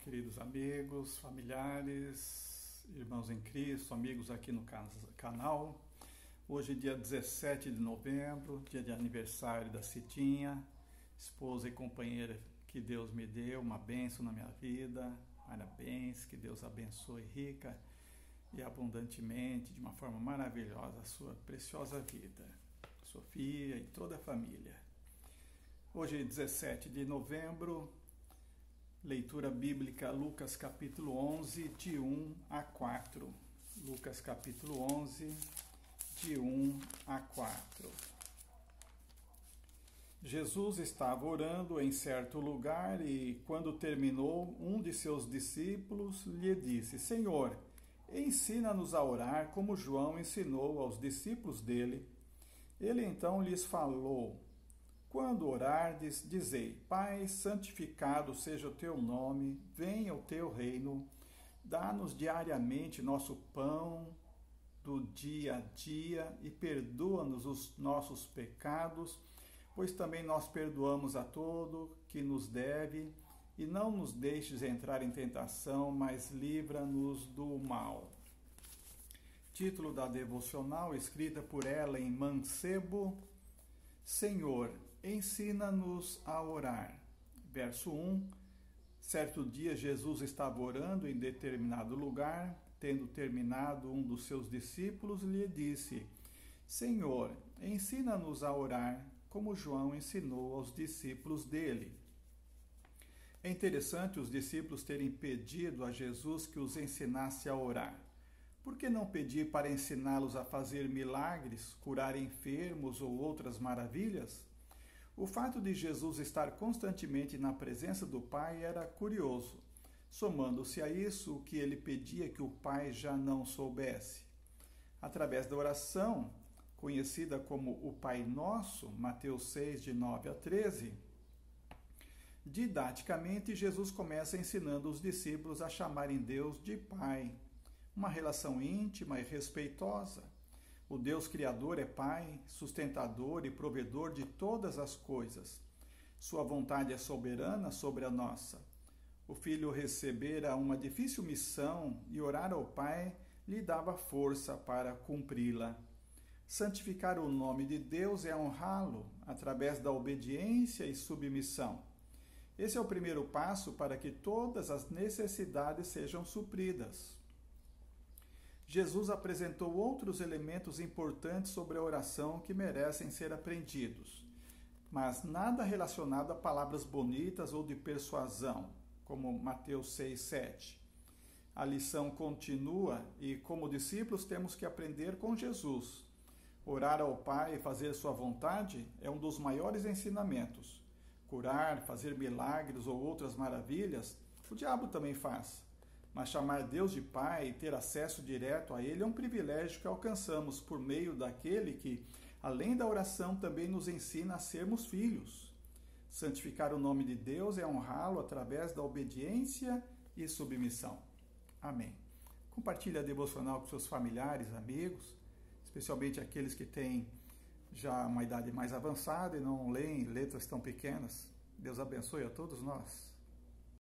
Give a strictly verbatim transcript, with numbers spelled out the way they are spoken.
queridos amigos, familiares, irmãos em Cristo, amigos aqui no canal. Hoje, dia dezessete de novembro, dia de aniversário da Citinha, esposa e companheira que Deus me deu, uma bênção na minha vida. Parabéns, que Deus abençoe rica e abundantemente, de uma forma maravilhosa, a sua preciosa vida, Sofia e toda a família. Hoje, dezessete de novembro, leitura bíblica, Lucas capítulo onze, de um a quatro. Lucas capítulo onze, de um a quatro. Jesus estava orando em certo lugar e, quando terminou, um de seus discípulos lhe disse: Senhor, ensina-nos a orar como João ensinou aos discípulos dele. Ele então lhes falou: Quando orardes, dizei: Pai, santificado seja o teu nome, venha o teu reino, dá-nos diariamente nosso pão do dia a dia e perdoa-nos os nossos pecados, pois também nós perdoamos a todo que nos deve, e não nos deixes entrar em tentação, mas livra-nos do mal. Título da devocional, escrita por Ellen Mancebo: Senhor, ensina-nos a orar. Verso um. Certo dia Jesus estava orando em determinado lugar. Tendo terminado, um dos seus discípulos lhe disse: Senhor, ensina-nos a orar, como João ensinou aos discípulos dele. É interessante os discípulos terem pedido a Jesus que os ensinasse a orar. Por que não pedir para ensiná-los a fazer milagres, curar enfermos ou outras maravilhas? O fato de Jesus estar constantemente na presença do Pai era curioso, somando-se a isso o que ele pedia que o Pai já não soubesse. Através da oração, conhecida como o Pai Nosso, Mateus seis, de nove a treze, didaticamente Jesus começa ensinando os discípulos a chamarem Deus de Pai, uma relação íntima e respeitosa. O Deus Criador é Pai, sustentador e provedor de todas as coisas. Sua vontade é soberana sobre a nossa. O Filho recebera uma difícil missão e orar ao Pai lhe dava força para cumpri-la. Santificar o nome de Deus é honrá-lo através da obediência e submissão. Esse é o primeiro passo para que todas as necessidades sejam supridas. Jesus apresentou outros elementos importantes sobre a oração que merecem ser aprendidos, mas nada relacionado a palavras bonitas ou de persuasão, como Mateus seis, sete. A lição continua e, como discípulos, temos que aprender com Jesus. Orar ao Pai e fazer sua vontade é um dos maiores ensinamentos. Curar, fazer milagres ou outras maravilhas, o diabo também faz. Mas chamar Deus de Pai e ter acesso direto a Ele é um privilégio que alcançamos por meio daquele que, além da oração, também nos ensina a sermos filhos. Santificar o nome de Deus é honrá-lo através da obediência e submissão. Amém. Compartilhe a devocional com seus familiares, amigos, especialmente aqueles que têm já uma idade mais avançada e não leem letras tão pequenas. Deus abençoe a todos nós.